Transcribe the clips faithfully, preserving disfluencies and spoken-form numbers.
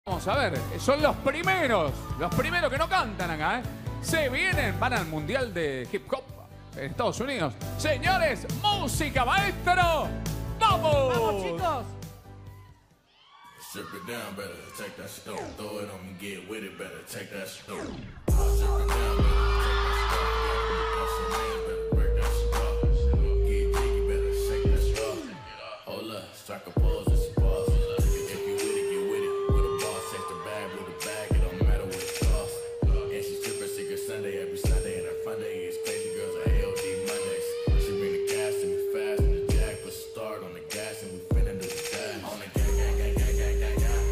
Vamos a ver, son los primeros, los primeros que no cantan acá, ¿eh? Se vienen, van al Mundial de Hip Hop en Estados Unidos. Señores, música, maestro, ¡vamos! ¡Vamos, chicos! Strip it down, better take that stuff. Throw it on me, get with it, better take that stuff. Strip it down, better take that stuff. Better break that stuff. Get jiggy, better shake that stuff. Hold up, strike a pose, it's a pause. If you with it, get with it. With a boss, take the bag, with the bag, it don't matter what it costs. And she stripping secret Sunday every Sunday, and her fun day is crazy girls are L D Mondays. She bring the gas and we fast, and the jack puts a start on the gas, and we finna do the dash. On the gang, gang, gang, gang, gang, gang, gang.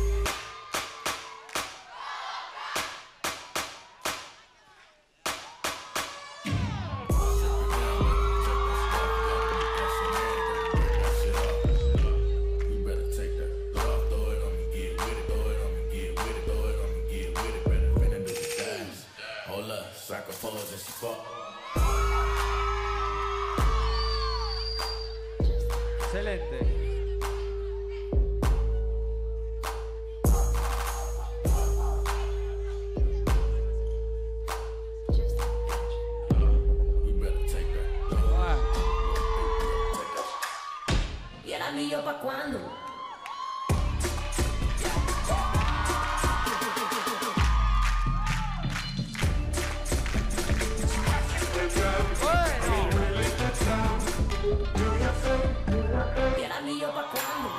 Saca pose and she fuck. Excelente. We better take that. Ah, ¿Y el anillo pa' cuándo? ¿Y el anillo pa' cuándo?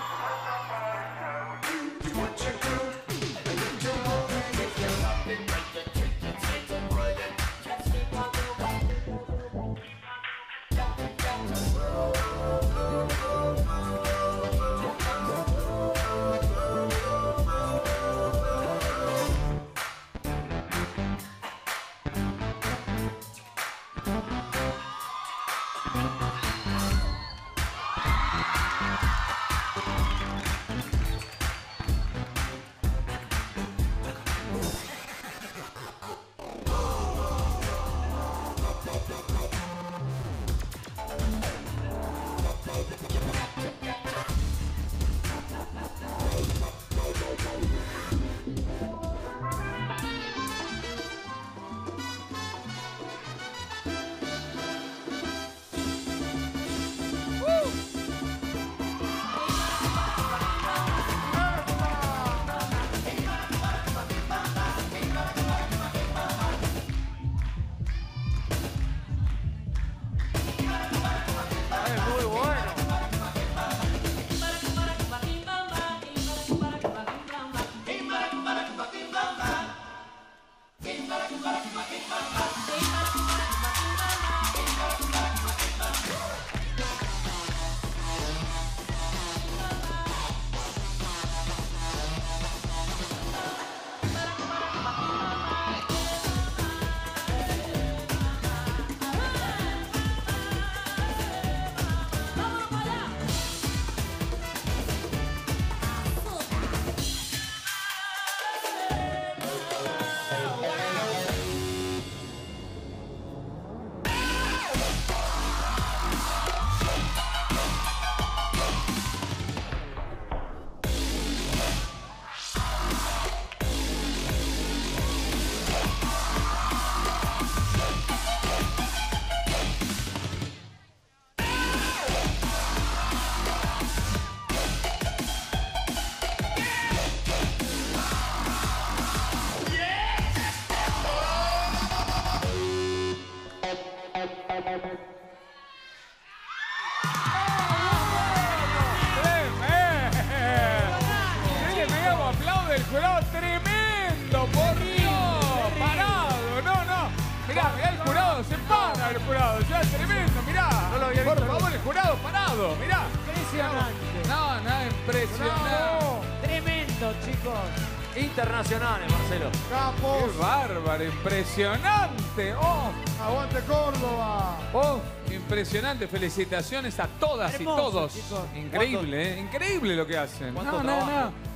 el jurado, tremendo, por Dios, parado, no, no, mirá, mirá el jurado, se para el jurado, ya tremendo, mirá, No lo había por visto favor, el jurado parado, mirá. Impresionante. No, no, impresionante. Bravo. Tremendo, chicos. Internacionales, Marcelo. Qué bárbaro, impresionante. Oh, ¡Aguante Córdoba! oh, impresionante. Felicitaciones a todas Hermoso, y todos. chicos. Increíble, ¿eh? Increíble lo que hacen. ¿Cuánto No, no, trabajo? no.